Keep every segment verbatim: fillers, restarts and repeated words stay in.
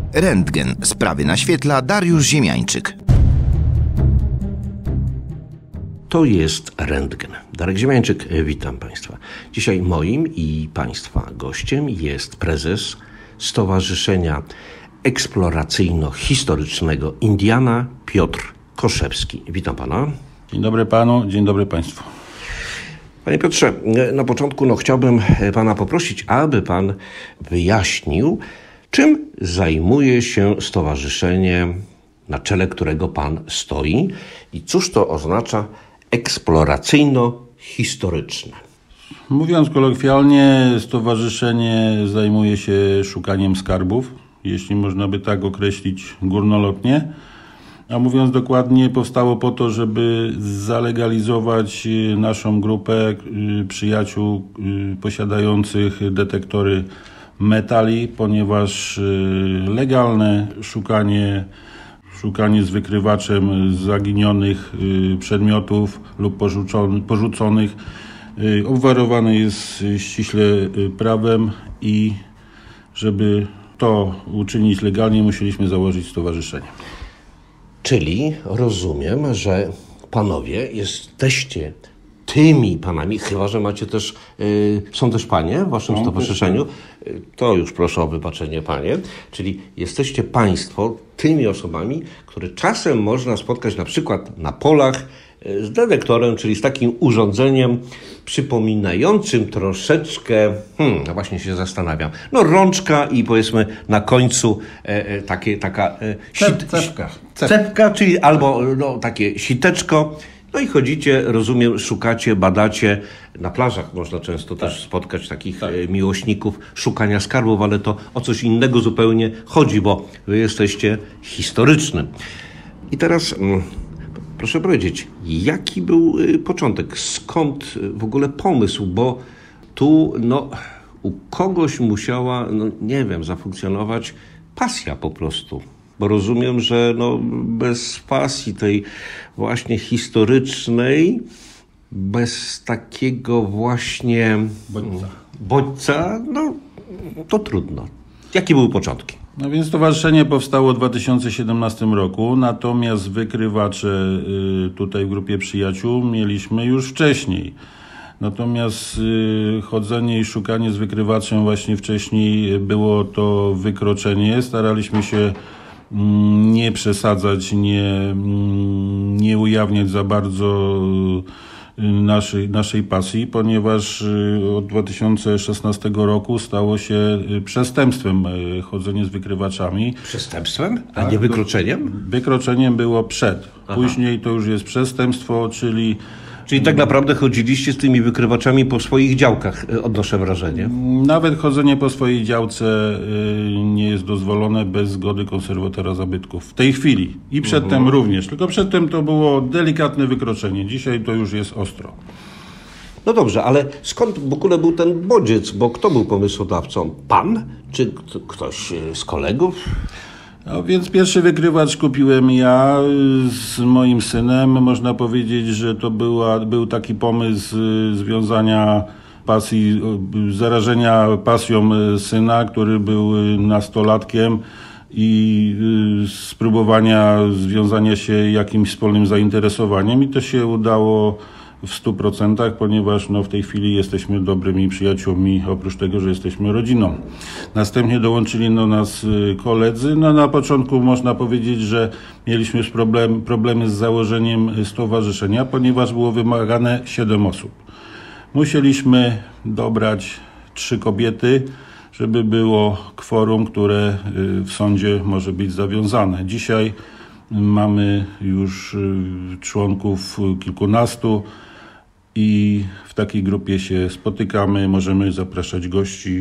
Rentgen. Sprawy naświetla Dariusz Ziemiańczyk. To jest Rentgen. Darek Ziemiańczyk, witam Państwa. Dzisiaj moim i Państwa gościem jest prezes Stowarzyszenia Eksploracyjno-Historycznego Indiana Piotr Koszewski. Witam Pana. Dzień dobry Panu, dzień dobry Państwu. Panie Piotrze, na początku no, chciałbym Pana poprosić, aby Pan wyjaśnił, czym zajmuje się stowarzyszenie, na czele którego Pan stoi i cóż to oznacza eksploracyjno-historyczne. Mówiąc kolokwialnie, stowarzyszenie zajmuje się szukaniem skarbów, jeśli można by tak określić górnolotnie. A mówiąc dokładnie, powstało po to, żeby zalegalizować naszą grupę przyjaciół posiadających detektory metali, ponieważ legalne szukanie, szukanie z wykrywaczem zaginionych przedmiotów lub porzuconych obwarowane jest ściśle prawem i żeby to uczynić legalnie, musieliśmy założyć stowarzyszenie. Czyli rozumiem, że panowie jesteście tymi panami, chyba że macie też, yy, są też panie w waszym no, stowarzyszeniu, yy, to już proszę o wybaczenie panie, czyli jesteście państwo tymi osobami, które czasem można spotkać na przykład na polach yy, z detektorem, czyli z takim urządzeniem przypominającym troszeczkę, hmm, no właśnie się zastanawiam, no rączka i powiedzmy na końcu e, takie, taka e, sit, cepka. cepka, czyli albo no, takie siteczko. No i chodzicie, rozumiem, szukacie, badacie. Na plażach można często tak. też spotkać takich tak. miłośników szukania skarbów, ale to o coś innego zupełnie chodzi, bo wy jesteście historycznym. I teraz mm, proszę powiedzieć, jaki był początek? Skąd w ogóle pomysł? Bo tu no, u kogoś musiała, no, nie wiem, zafunkcjonować pasja po prostu. Bo rozumiem, że no, bez pasji tej właśnie historycznej, bez takiego właśnie bodźca, bodźca no to trudno. Jakie były początki? No więc stowarzyszenie powstało w dwa tysiące siedemnastym roku, natomiast wykrywacze tutaj w grupie przyjaciół mieliśmy już wcześniej. Natomiast chodzenie i szukanie z wykrywaczem właśnie wcześniej było to wykroczenie. Staraliśmy się nie przesadzać, nie, nie ujawniać za bardzo naszej, naszej pasji, ponieważ od dwa tysiące szesnastego roku stało się przestępstwem chodzenie z wykrywaczami. Przestępstwem? A tak, nie wykroczeniem? Wykroczeniem było przed. Aha. Później to już jest przestępstwo, czyli... Czyli tak naprawdę chodziliście z tymi wykrywaczami po swoich działkach, odnoszę wrażenie. Nawet chodzenie po swojej działce nie jest dozwolone bez zgody konserwatora zabytków. W tej chwili. I przedtem uh-huh. również. Tylko przedtem to było delikatne wykroczenie. Dzisiaj to już jest ostro. No dobrze, ale skąd w ogóle był ten bodziec? Bo kto był pomysłodawcą? Pan? Czy ktoś z kolegów? No więc pierwszy wykrywacz kupiłem ja z moim synem. Można powiedzieć, że to była, był taki pomysł związania pasji, zarażenia pasją syna, który był nastolatkiem i spróbowania związania się jakimś wspólnym zainteresowaniem i to się udało w stu procentach, ponieważ no, w tej chwili jesteśmy dobrymi przyjaciółmi, oprócz tego, że jesteśmy rodziną. Następnie dołączyli do nas koledzy. No, na początku można powiedzieć, że mieliśmy problem, problemy z założeniem stowarzyszenia, ponieważ było wymagane siedem osób. Musieliśmy dobrać trzy kobiety, żeby było kworum, które w sądzie może być zawiązane. Dzisiaj mamy już członków kilkunastu i w takiej grupie się spotykamy, możemy zapraszać gości.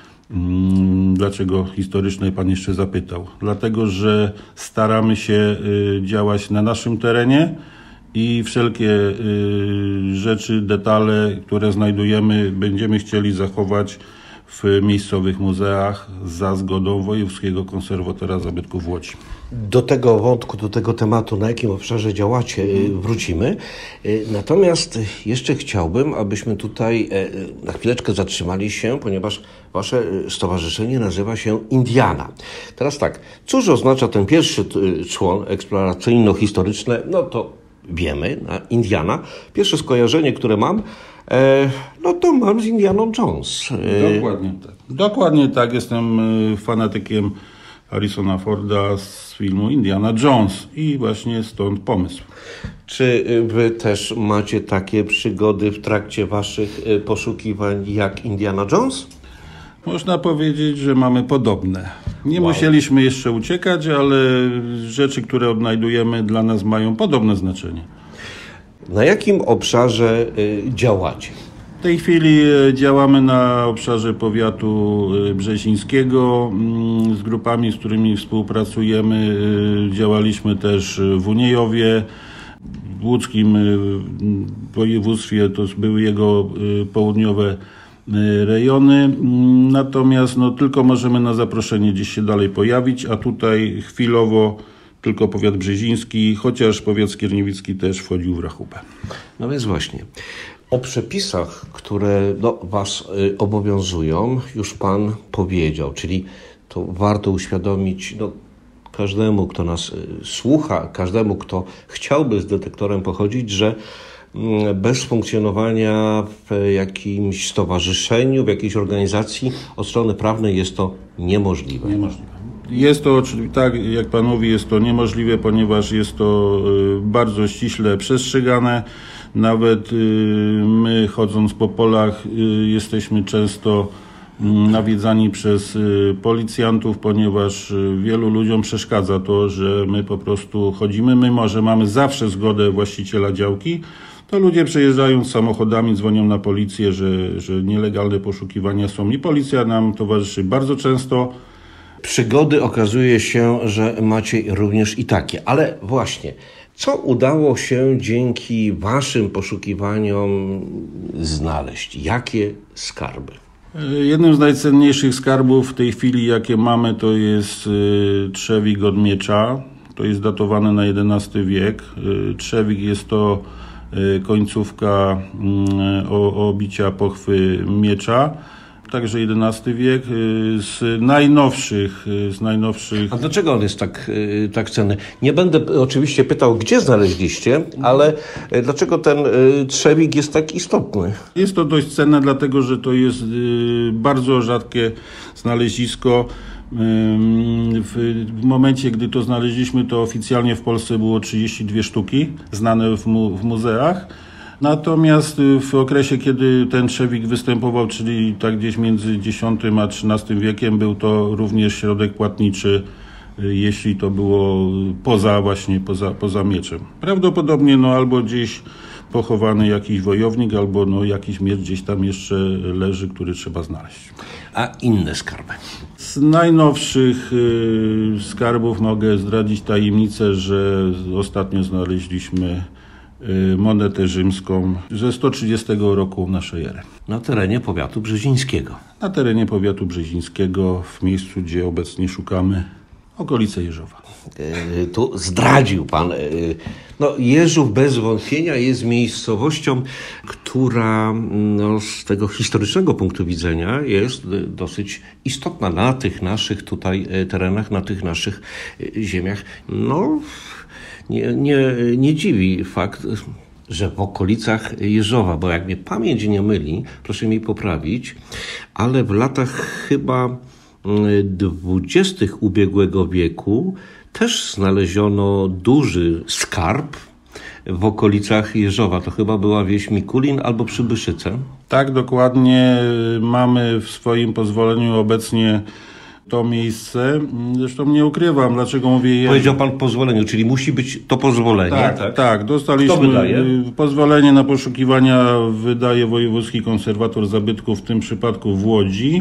Dlaczego historycznej pan jeszcze zapytał? Dlatego, że staramy się działać na naszym terenie i wszelkie rzeczy, detale, które znajdujemy, będziemy chcieli zachować w miejscowych muzeach za zgodą Wojewódzkiego Konserwatora Zabytków w Łodzi. Do tego wątku, do tego tematu, na jakim obszarze działacie, wrócimy. Natomiast jeszcze chciałbym, abyśmy tutaj na chwileczkę zatrzymali się, ponieważ wasze stowarzyszenie nazywa się Indiana. Teraz tak, cóż oznacza ten pierwszy człon eksploracyjno-historyczny? No to wiemy, na Indiana. Pierwsze skojarzenie, które mam, no to mam z Indianą Jones. Dokładnie tak. Dokładnie tak. Jestem fanatykiem Harrisona Forda z filmu Indiana Jones i właśnie stąd pomysł. Czy wy też macie takie przygody w trakcie waszych poszukiwań jak Indiana Jones? Można powiedzieć, że mamy podobne. Nie Wow. musieliśmy jeszcze uciekać, ale rzeczy, które odnajdujemy, dla nas mają podobne znaczenie. Na jakim obszarze działacie? W tej chwili działamy na obszarze powiatu brzezińskiego z grupami, z którymi współpracujemy. Działaliśmy też w Uniejowie, w łódzkim województwie, to były jego południowe rejony. Natomiast no, tylko możemy na zaproszenie gdzieś się dalej pojawić, a tutaj chwilowo tylko powiat brzeziński, chociaż powiat skierniewicki też wchodził w rachubę. No więc właśnie. O przepisach, które no, was y, obowiązują, już pan powiedział, czyli to warto uświadomić no, każdemu, kto nas y, słucha, każdemu, kto chciałby z detektorem pochodzić, że y, bez funkcjonowania w jakimś stowarzyszeniu, w jakiejś organizacji od strony prawnej jest to niemożliwe. Niemożliwe. Jest to, tak jak pan mówi, jest to niemożliwe, ponieważ jest to y, bardzo ściśle przestrzegane. Nawet y, my, chodząc po polach, y, jesteśmy często y, nawiedzani przez y, policjantów, ponieważ y, wielu ludziom przeszkadza to, że my po prostu chodzimy, mimo że mamy zawsze zgodę właściciela działki, to ludzie przejeżdżając samochodami dzwonią na policję, że, że nielegalne poszukiwania są i policja nam towarzyszy bardzo często. Przygody okazuje się, że macie również i takie, ale właśnie, co udało się dzięki waszym poszukiwaniom znaleźć? Jakie skarby? Jednym z najcenniejszych skarbów w tej chwili, jakie mamy, to jest trzewik od miecza. To jest datowane na jedenasty wiek. Trzewik jest to końcówka obicia pochwy miecza. Także jedenasty wiek, z najnowszych, z najnowszych... A dlaczego on jest tak, tak cenny? Nie będę oczywiście pytał, gdzie znaleźliście, ale dlaczego ten trzewik jest tak istotny? Jest to dość cenne, dlatego że to jest bardzo rzadkie znalezisko. W momencie, gdy to znaleźliśmy, to oficjalnie w Polsce było trzydzieści dwie sztuki znane w, mu, w muzeach. Natomiast w okresie, kiedy ten trzewik występował, czyli tak gdzieś między dziesiątym a trzynastym wiekiem, był to również środek płatniczy, jeśli to było poza właśnie, poza, poza mieczem. Prawdopodobnie no albo gdzieś pochowany jakiś wojownik, albo no jakiś miecz gdzieś tam jeszcze leży, który trzeba znaleźć. A inne skarby? Z najnowszych y, skarbów mogę zdradzić tajemnicę, że ostatnio znaleźliśmy monetę rzymską ze sto trzydziestego roku naszej ery. Na terenie powiatu brzezińskiego. Na terenie powiatu brzezińskiego, w miejscu, gdzie obecnie szukamy, okolice Jeżowa. Yy, tu zdradził pan. Yy, no, Jeżów bez wątpienia jest miejscowością, która no, z tego historycznego punktu widzenia jest dosyć istotna na tych naszych tutaj terenach, na tych naszych ziemiach. No... Nie, nie, nie dziwi fakt, że w okolicach Jeżowa, bo jak mnie pamięć nie myli, proszę mi poprawić, ale w latach chyba dwudziestych ubiegłego wieku też znaleziono duży skarb w okolicach Jeżowa. To chyba była wieś Mikulin albo Przybyszyce. Tak, dokładnie. Mamy w swoim pozwoleniu obecnie to miejsce. Zresztą nie ukrywam, dlaczego mówię... Powiedział pan pozwoleniu, czyli musi być to pozwolenie. Tak, tak, tak. Dostaliśmy Kto wydaje? Pozwolenie na poszukiwania wydaje Wojewódzki Konserwator Zabytków, w tym przypadku w Łodzi.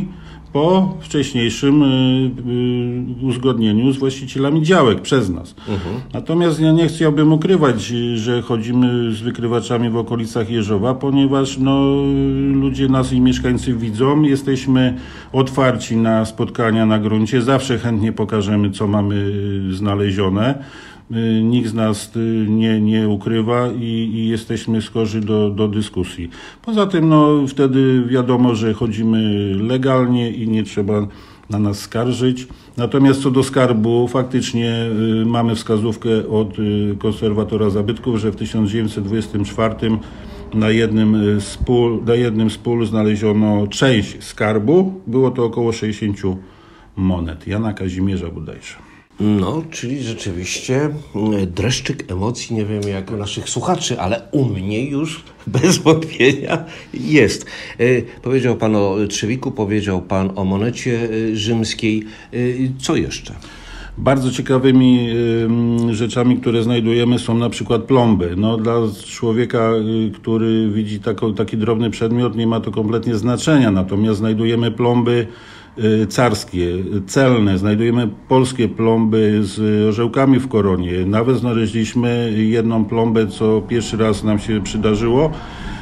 po wcześniejszym uzgodnieniu z właścicielami działek przez nas. Mhm. Natomiast ja nie chciałbym ukrywać, że chodzimy z wykrywaczami w okolicach Jeżowa, ponieważ no, ludzie nas i mieszkańcy widzą. Jesteśmy otwarci na spotkania na gruncie. Zawsze chętnie pokażemy, co mamy znalezione. Nikt z nas nie, nie ukrywa i, i jesteśmy skorzy do, do dyskusji. Poza tym no, wtedy wiadomo, że chodzimy legalnie i nie trzeba na nas skarżyć. Natomiast co do skarbu, faktycznie y, mamy wskazówkę od y, konserwatora zabytków, że w tysiąc dziewięćset dwudziestym czwartym na jednym z pól, na jednym z pól znaleziono część skarbu. Było to około sześćdziesiąt monet. Jana Kazimierza bodajże. No, czyli rzeczywiście dreszczyk emocji, nie wiem jak u naszych słuchaczy, ale u mnie już bez wątpienia jest. Powiedział pan o trzewiku, powiedział pan o monecie rzymskiej. Co jeszcze? Bardzo ciekawymi y, rzeczami, które znajdujemy, są na przykład plomby. No, dla człowieka, y, który widzi tako, taki drobny przedmiot, nie ma to kompletnie znaczenia. Natomiast znajdujemy plomby y, carskie, celne, znajdujemy polskie plomby z orzełkami w koronie. Nawet znaleźliśmy jedną plombę, co pierwszy raz nam się przydarzyło,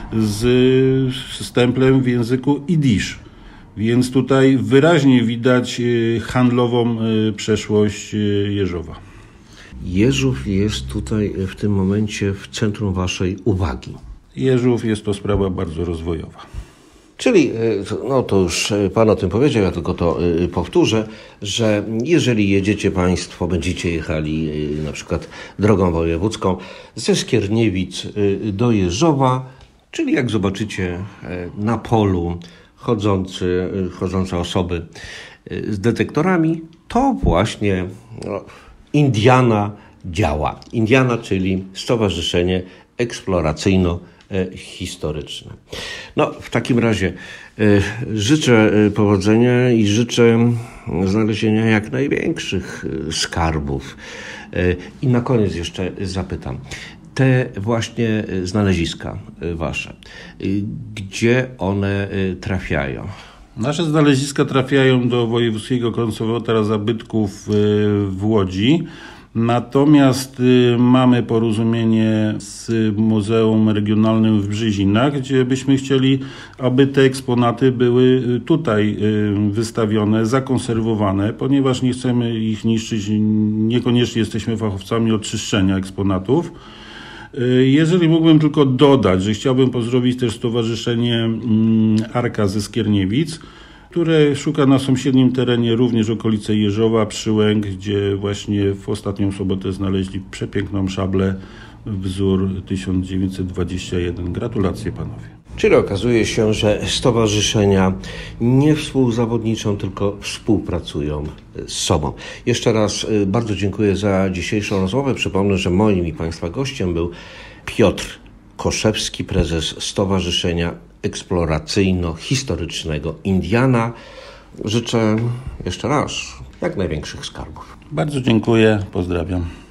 z stemplem w języku jidysz. Więc tutaj wyraźnie widać handlową przeszłość Jeżowa. Jeżów jest tutaj w tym momencie w centrum waszej uwagi. Jeżów jest to sprawa bardzo rozwojowa. Czyli, no to już pan o tym powiedział, ja tylko to powtórzę, że jeżeli jedziecie państwo, będziecie jechali na przykład drogą wojewódzką ze Skierniewic do Jeżowa, czyli jak zobaczycie na polu chodzący, chodzące osoby z detektorami, to właśnie no, Indiana działa. Indiana, czyli Stowarzyszenie Eksploracyjno-Historyczne. No, w takim razie y, życzę powodzenia i życzę znalezienia jak największych skarbów. Y, I na koniec jeszcze zapytam. Te właśnie znaleziska wasze, gdzie one trafiają? Nasze znaleziska trafiają do Wojewódzkiego Konserwatora Zabytków w Łodzi. Natomiast mamy porozumienie z Muzeum Regionalnym w Brzezinach, gdzie byśmy chcieli, aby te eksponaty były tutaj wystawione, zakonserwowane, ponieważ nie chcemy ich niszczyć, niekoniecznie jesteśmy fachowcami od czyszczenia eksponatów. Jeżeli mógłbym tylko dodać, że chciałbym pozdrowić też Stowarzyszenie Arka ze Skierniewic, które szuka na sąsiednim terenie również okolice Jeżowa, Przyłęk, gdzie właśnie w ostatnią sobotę znaleźli przepiękną szablę wzór tysiąc dziewięćset dwadzieścia jeden. Gratulacje panowie. Czyli okazuje się, że stowarzyszenia nie współzawodniczą, tylko współpracują z sobą. Jeszcze raz bardzo dziękuję za dzisiejszą rozmowę. Przypomnę, że moim i państwa gościem był Piotr Koszewski, prezes Stowarzyszenia Eksploracyjno-Historycznego Indiana. Życzę jeszcze raz jak największych skarbów. Bardzo dziękuję, pozdrawiam.